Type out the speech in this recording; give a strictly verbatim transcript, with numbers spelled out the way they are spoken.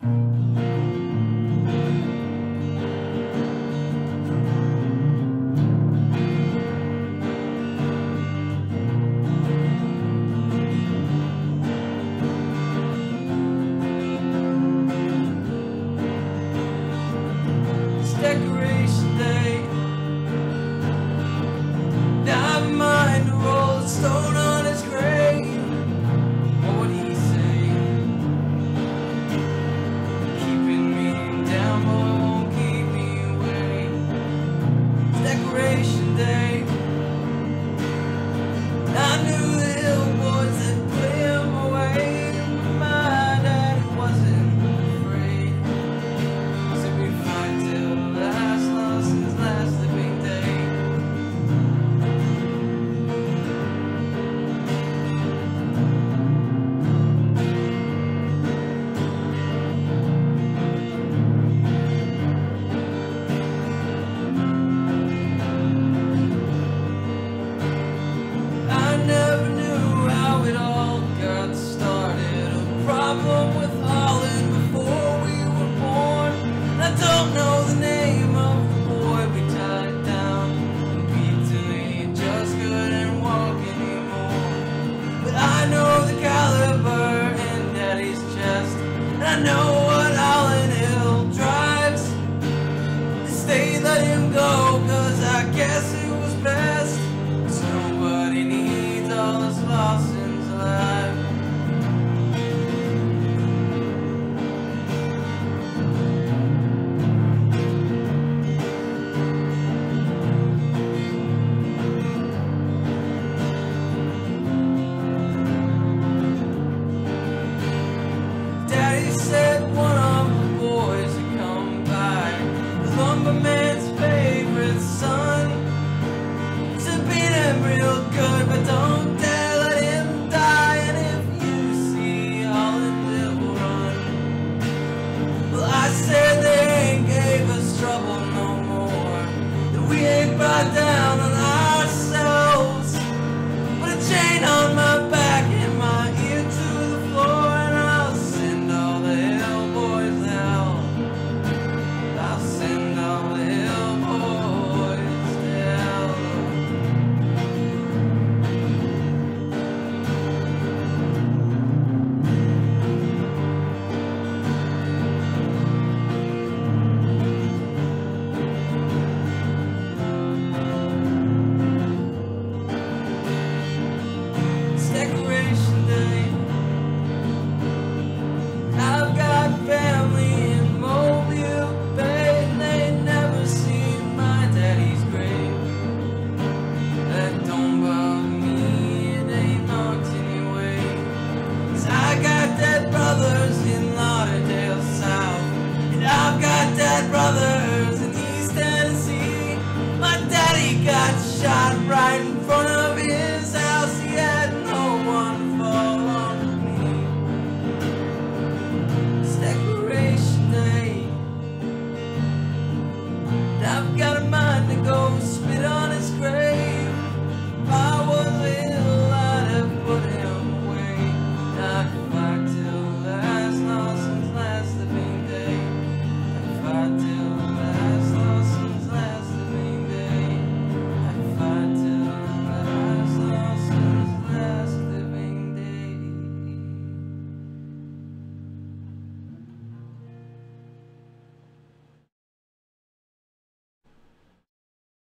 Decoration day. Never mind the rolling stone on his grave. What would he say? Keeping me down, but won't keep me away. It's decoration day. I knew the hill boys that put him away. My daddy wasn't afraid. So we fight till last, lost his last living day. I never knew how it all got started. A problem with Holland before we were born. I don't know the name of the boy we tied down and beat till he just couldn't walk anymore. But I know the caliber in Daddy's chest, and I know what Holland Hill drives. They let him go, cause I guess it was best. 'Cause nobody needs all his losses alive. Daddy said one of the boys had come by, the lumberman's favorite son. Said beat him real good, but don't dare let him die. And if you see Holland Hill run, well, I said they ain't gave us trouble no more, that we ain't brought down on ourselves. Put a chain on my back and my ear to the floor, and I'll send all the hill boys to hell. I'll send all the hill boys to hell. It's decoration day. I've got family in Mobile Bay, and they never seen my daddy's grave. That don't bother me, it ain't marked anyway. 'Cause I got dead brothers in Lauderdale South, and I've got dead brothers in East Tennessee. My daddy got shot right in front of his house. He had no one to fall on me. It's decoration day. And I've got a mind to go spit on his grave. If I was ill, I'd have put him away. I'd fight till last, lost his last living day. I'd fight till last, lost his last living day. I'd fight till last, lost his last living day.